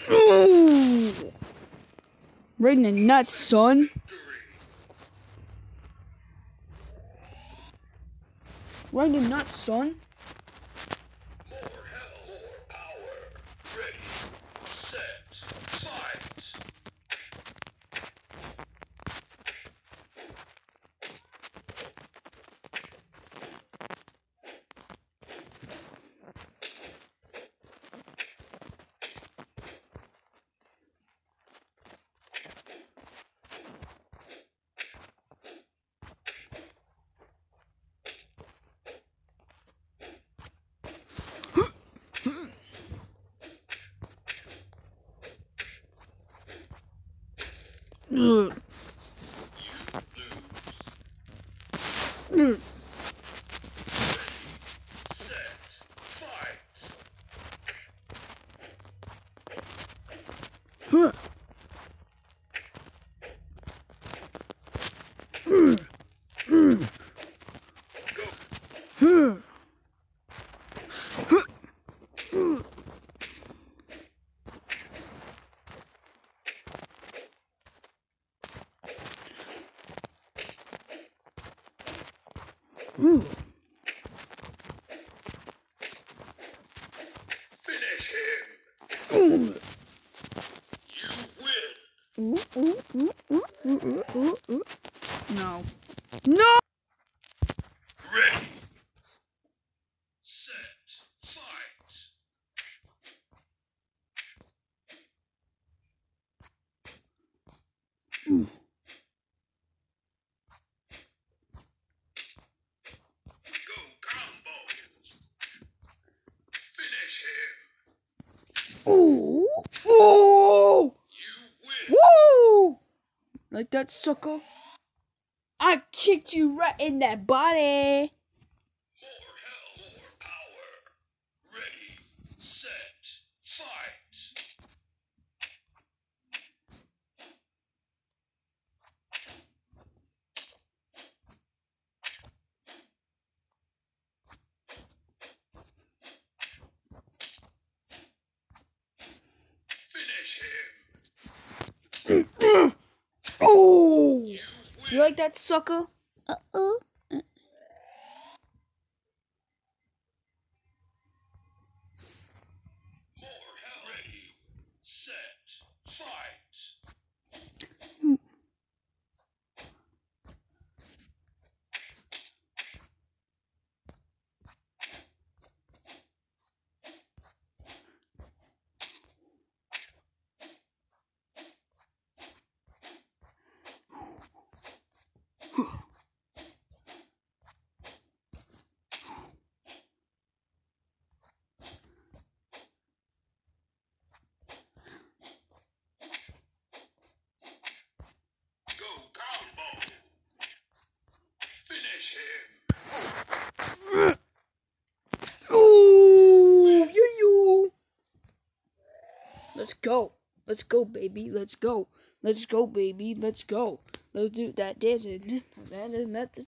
Ooh. Right in the nuts, son. Right in the nuts, son. More hell, more power. Ready, set, fight. Ugh. You lose. Set, fight. Huh. Huh. Ooh. Finish him. Ooh. You win. Ooh. No. No! Ready, set, fight. Go combo. Finish him. Ooh. Ooh. You win. Woo! Like that, sucker. I kicked you right in that body. More hell, more power. Ready, set, fight. Finish him. Oh! You win. You like that, sucker? More hell. Ready, set, fight. Go combo. Finish him. Ooh! You. Let's go. Let's go, baby. Let's go. Let's go, baby. Let's go. Let's do that dancing. That's